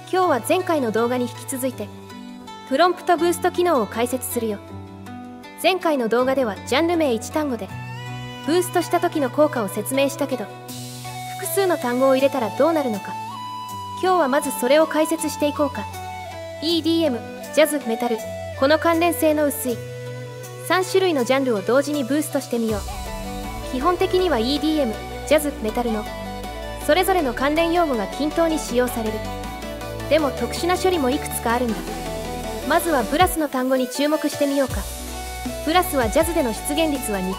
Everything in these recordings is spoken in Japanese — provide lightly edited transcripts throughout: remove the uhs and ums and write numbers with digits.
今日は前回の動画に引き続いてプロンプトブースト機能を解説するよ。前回の動画ではジャンル名1単語でブーストした時の効果を説明したけど、複数の単語を入れたらどうなるのか。今日はまずそれを解説していこうか。 EDM、ジャズ、メタル、この関連性の薄い3種類のジャンルを同時にブーストしてみよう。基本的には EDM、ジャズ、メタルのそれぞれの関連用語が均等に使用される。でも特殊な処理もいくつかあるんだ。まずはブラスの単語に注目してみようか。ブラスはジャズでの出現率は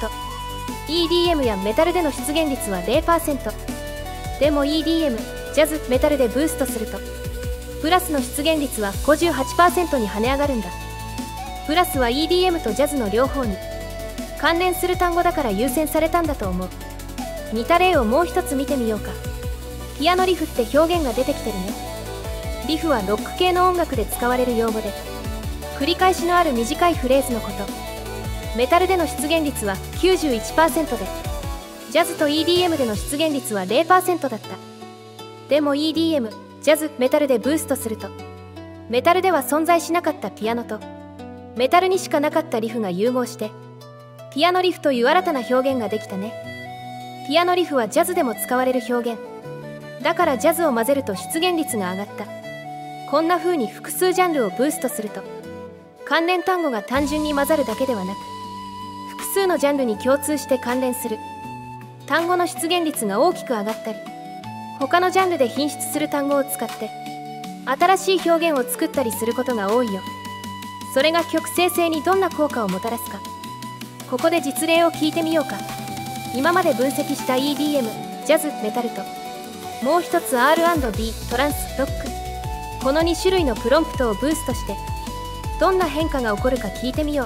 2%、EDM やメタルでの出現率は 0%。 でも EDM、ジャズ、メタルでブーストするとブラスの出現率は 58% に跳ね上がるんだ。ブラスは EDM とジャズの両方に関連する単語だから優先されたんだと思う。似た例をもう一つ見てみようか。ピアノリフって表現が出てきてるね。リフはロック系の音楽で使われる用語で、繰り返しのある短いフレーズのこと。メタルでの出現率は 91% で、ジャズと EDM での出現率は 0% だった。でも EDM、ジャズ、メタルでブーストすると、メタルでは存在しなかったピアノと、メタルにしかなかったリフが融合して、ピアノリフという新たな表現ができたね。ピアノリフはジャズでも使われる表現。だからジャズを混ぜると出現率が上がった。こんな風に複数ジャンルをブーストすると、関連単語が単純に混ざるだけではなく、複数のジャンルに共通して関連する単語の出現率が大きく上がったり、他のジャンルで品質する単語を使って新しい表現を作ったりすることが多いよ。それが曲生成にどんな効果をもたらすか。ここで実例を聞いてみようか。今まで分析した EDM、ジャズ、メタルと、もう一つ R&B、トランス、ロック、この2種類のプロンプトをブーストしてどんな変化が起こるか聞いてみよう。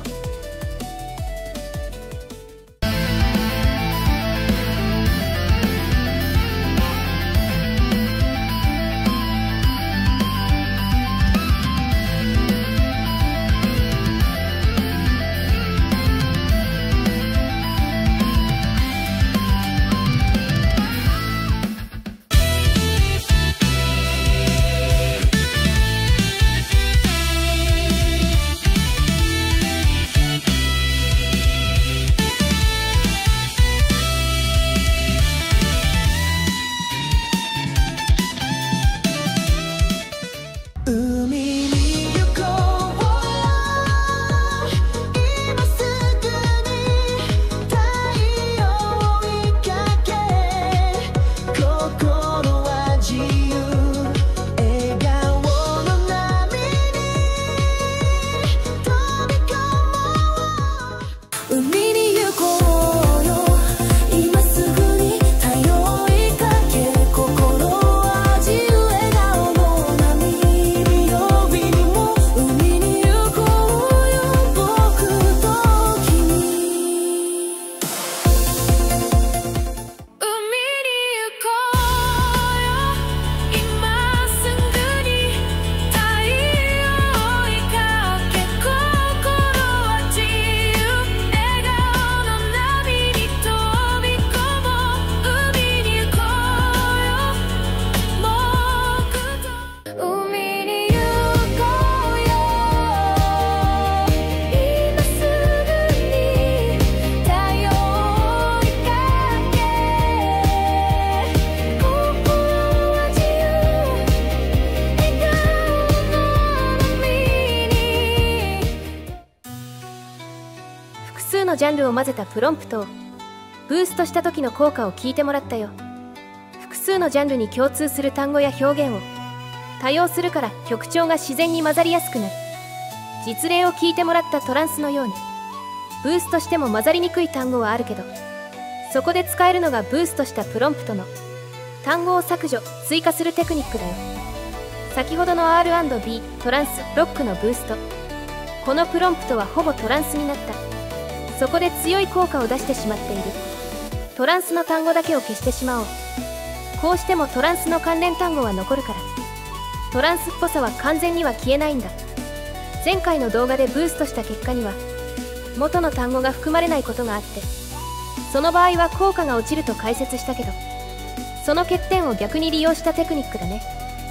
複数のジャンルを混ぜたプロンプトをブーストした時の効果を聞いてもらったよ。複数のジャンルに共通する単語や表現を多用するから曲調が自然に混ざりやすくなる。実例を聞いてもらったトランスのように、ブーストしても混ざりにくい単語はあるけど、そこで使えるのがブーストしたプロンプトの単語を削除・追加するテクニックだよ。先ほどの R&B、トランス、ロックのブースト、このプロンプトはほぼトランスになった。そこで強い効果を出してしまっている。トランスの単語だけを消してしまおう。こうしてもトランスの関連単語は残るから、トランスっぽさは完全には消えないんだ。前回の動画でブーストした結果には元の単語が含まれないことがあって、その場合は効果が落ちると解説したけど、その欠点を逆に利用したテクニックだね。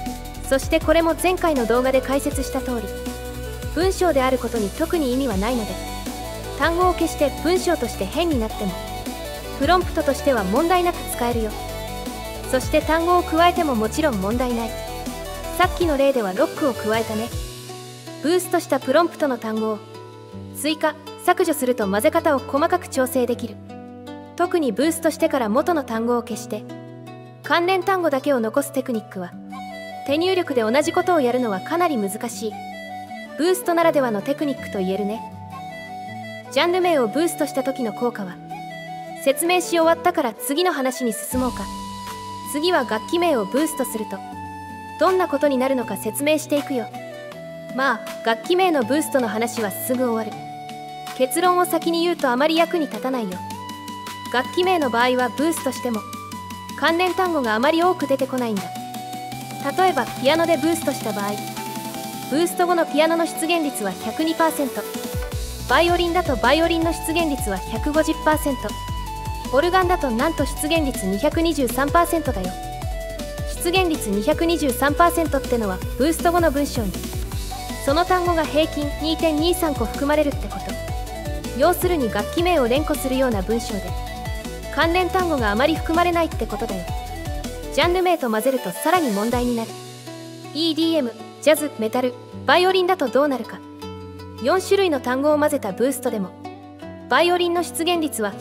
そしてこれも前回の動画で解説した通り、文章であることに特に意味はないので、単語を消して文章として変になってもプロンプトとしては問題なく使えるよ。そして単語を加えてももちろん問題ない。さっきの例ではロックを加えたね。ブーストしたプロンプトの単語を追加・削除すると混ぜ方を細かく調整できる。特にブーストしてから元の単語を消して関連単語だけを残すテクニックは、手入力で同じことをやるのはかなり難しいブーストならではのテクニックと言えるね。ジャンル名をブーストした時の効果は説明し終わったから次の話に進もうか。次は楽器名をブーストするとどんなことになるのか説明していくよ。まあ楽器名のブーストの話はすぐ終わる。結論を先に言うとあまり役に立たないよ。楽器名の場合はブーストしても関連単語があまり多く出てこないんだ。例えばピアノでブーストした場合、ブースト後のピアノの出現率は 102%、 バイオリンだとバイオリンの出現率は 150%、 オルガンだとなんと出現率 223% だよ。出現率 223% ってのはブースト後の文章にその単語が平均 2.23 個含まれるってこと。要するに楽器名を連呼するような文章で関連単語があまり含まれないってことだよ。ジャンル名と混ぜるとさらに問題になる。 EDM、ジャズ、メタル、バイオリンだとどうなるか。4種類の単語を混ぜたブーストでもバイオリンの出現率は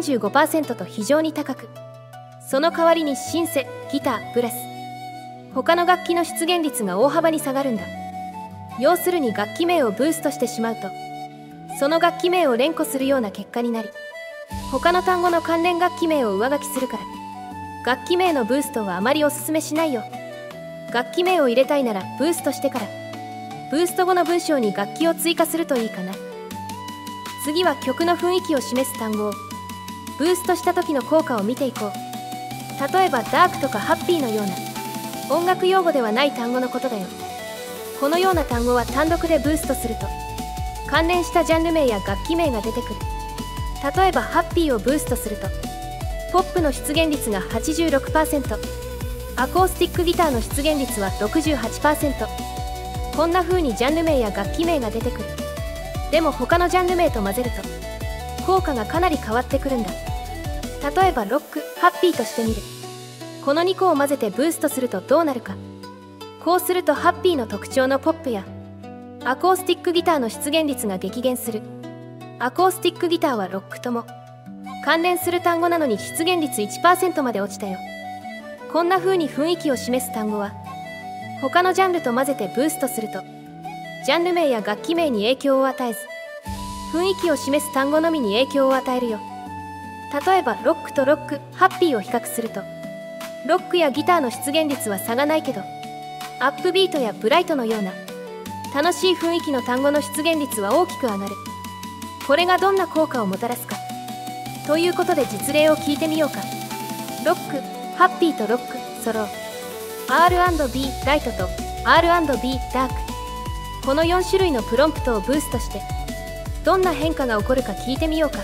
145% と非常に高く、その代わりにシンセ、ギター、ブラス、他の楽器の出現率が大幅に下がるんだ。要するに楽器名をブーストしてしまうとその楽器名を連呼するような結果になり、他の単語の関連楽器名を上書きするから楽器名のブーストはあまりおすすめしないよ。楽器名を入れたいならブーストしてからブースト後の文章に楽器を追加するといいかな。次は曲の雰囲気を示す単語をブーストした時の効果を見ていこう。例えばダークとかハッピーのような音楽用語ではない単語のことだよ。このような単語は単独でブーストすると関連したジャンル名や楽器名が出てくる。例えばハッピーをブーストするとポップの出現率が 86%、 アコースティックギターの出現率は 68%。 こんな風にジャンル名や楽器名が出てくる。でも他のジャンル名と混ぜると効果がかなり変わってくるんだ。例えばロック、ハッピーとしてみる。この2個を混ぜてブーストするとどうなるか。こうするとハッピーの特徴のポップやアコースティックギターの出現率が激減する。アコースティックギターはロックとも関連する単語なのに出現率 1% まで落ちたよ。こんな風に雰囲気を示す単語は他のジャンルと混ぜてブーストするとジャンル名や楽器名に影響を与えず雰囲気を示す単語のみに影響を与えるよ。例えばロックとロック、ハッピーを比較するとロックやギターの出現率は差がないけどアップビートやブライトのような楽しい雰囲気の単語の出現率は大きく上がる。これがどんな効果をもたらすかということで実例を聞いてみようか。ロック、ハッピーとロック、ソロ、R&B、ライトと R&B、ダーク。この4種類のプロンプトをブーストしてどんな変化が起こるか聞いてみようか。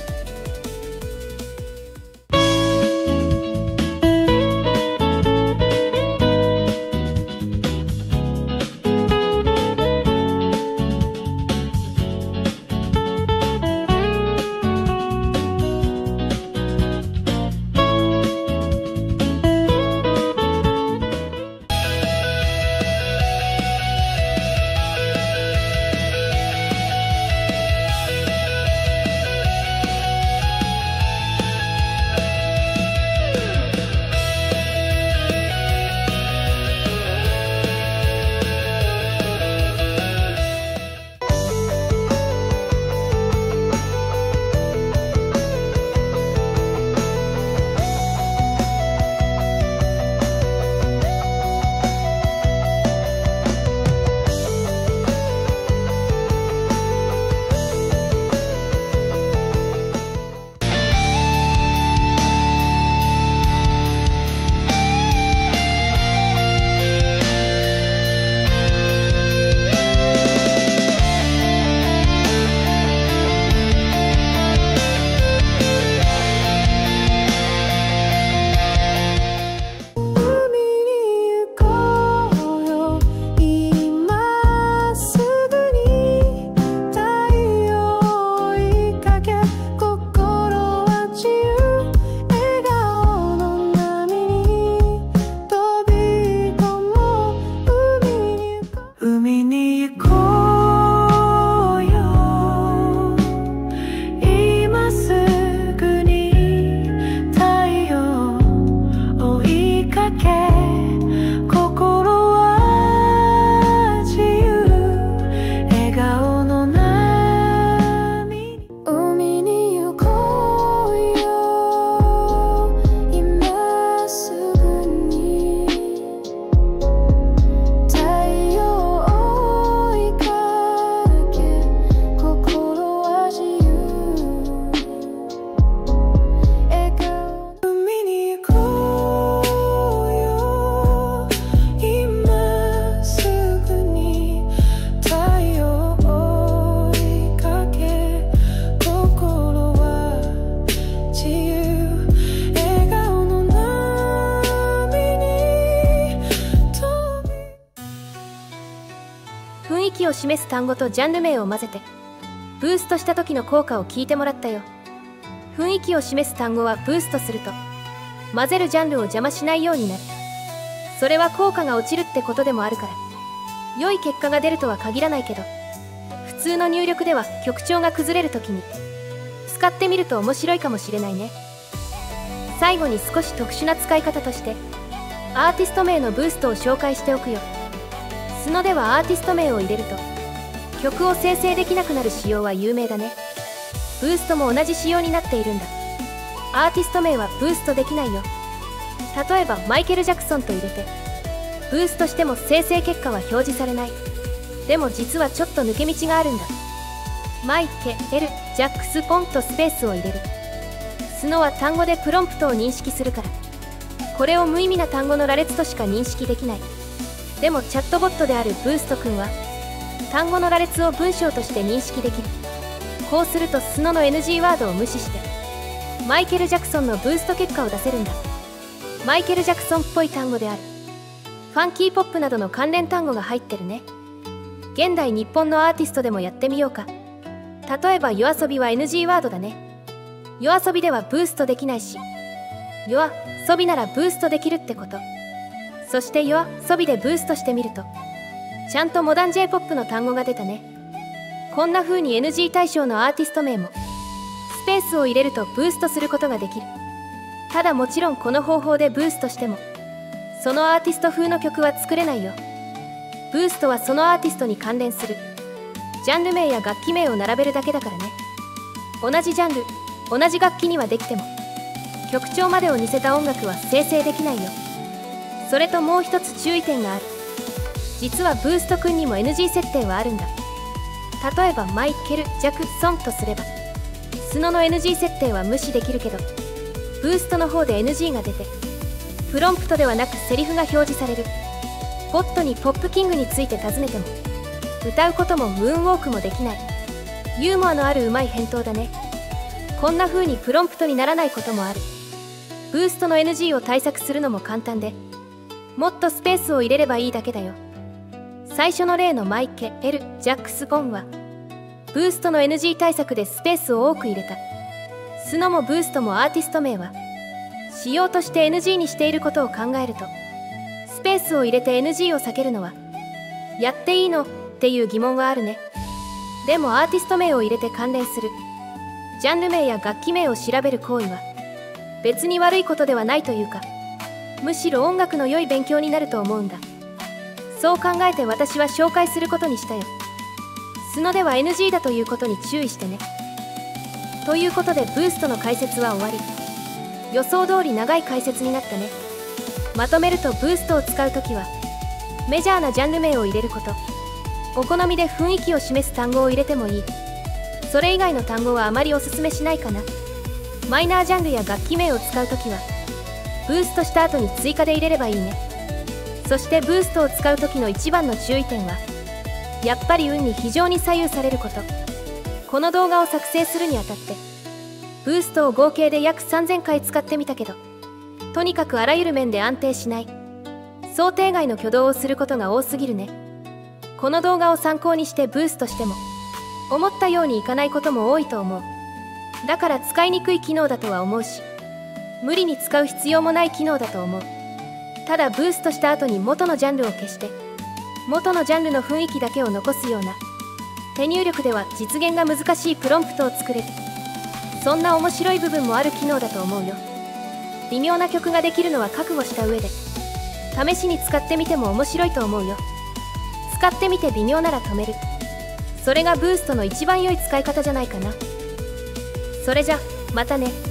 囲気を示す単語とジャンル名を混ぜてブーストした時の効果を聞いてもらったよ。雰囲気を示す単語はブーストすると混ぜるジャンルを邪魔しないようになる。それは効果が落ちるってことでもあるから、良い結果が出るとは限らないけど、普通の入力では曲調が崩れるときに使ってみると面白いかもしれないね。最後に少し特殊な使い方としてアーティスト名のブーストを紹介しておくよ。スノではアーティスト名を入れると曲を生成できなくなる仕様は有名だね。ブーストも同じ仕様になっているんだ。アーティスト名はブーストできないよ。例えばマイケル・ジャクソンと入れてブーストしても生成結果は表示されない。でも実はちょっと抜け道があるんだ。マイケル・ジャックス・ポンとスペースを入れる。スノは単語でプロンプトを認識するから、これを無意味な単語の羅列としか認識できない。でもチャットボットであるブースト君は単語の羅列を文章として認識できる。こうするとスノの NG ワードを無視してマイケル・ジャクソンのブースト結果を出せるんだ。マイケル・ジャクソンっぽい単語である。ファンキーポップなどの関連単語が入ってるね。現代日本のアーティストでもやってみようか。例えば夜遊びは NG ワードだね。夜遊びではブーストできないし、夜遊びならブーストできるってこと。そして夜遊びでブーストしてみるとちゃんとモダン J-POP の単語が出たね。こんな風に NG 対象のアーティスト名もスペースを入れるとブーストすることができる。ただもちろんこの方法でブーストしてもそのアーティスト風の曲は作れないよ。ブーストはそのアーティストに関連するジャンル名や楽器名を並べるだけだからね。同じジャンル、同じ楽器にはできても曲調までを似せた音楽は生成できないよ。それともう一つ注意点がある。実はブースト君にも NG 設定はあるんだ。例えばマイケル・ジャクソンとすればスノの NG 設定は無視できるけど、ブーストの方で NG が出てプロンプトではなくセリフが表示される。ボットにポップキングについて尋ねても歌うこともムーンウォークもできない。ユーモアのあるうまい返答だね。こんな風にプロンプトにならないこともある。ブーストの NG を対策するのも簡単で、もっとスペースを入れればいいだけだよ。最初の例のマイケル・ジャックス・ボンはブーストの NG 対策でスペースを多く入れた。スノもブーストもアーティスト名は仕様として NG にしていることを考えると、スペースを入れて NG を避けるのはやっていいのっていう疑問はあるね。でもアーティスト名を入れて関連するジャンル名や楽器名を調べる行為は別に悪いことではないというか、むしろ音楽の良い勉強になると思うんだ。そう考えて私は紹介することにしたよ。スノでは NG だということに注意してね。ということでブーストの解説は終わり。予想通り長い解説になったね。まとめるとブーストを使うときはメジャーなジャンル名を入れること、お好みで雰囲気を示す単語を入れてもいい。それ以外の単語はあまりおすすめしないかな。マイナージャンルや楽器名を使うときはブーストした後に追加で入れればいいね。そしてブーストを使う時の一番の注意点はやっぱり運に非常に左右されること。この動画を作成するにあたってブーストを合計で約3000回使ってみたけど、とにかくあらゆる面で安定しない。想定外の挙動をすることが多すぎるね。この動画を参考にしてブーストしても思ったようにいかないことも多いと思う。だから使いにくい機能だとは思うし、無理に使う必要もない機能だと思う。ただブーストした後に元のジャンルを消して元のジャンルの雰囲気だけを残すような手入力では実現が難しいプロンプトを作れる。そんな面白い部分もある機能だと思うよ。微妙な曲ができるのは覚悟した上で試しに使ってみても面白いと思うよ。使ってみて微妙なら止める。それがブーストの一番良い使い方じゃないかな。それじゃまたね。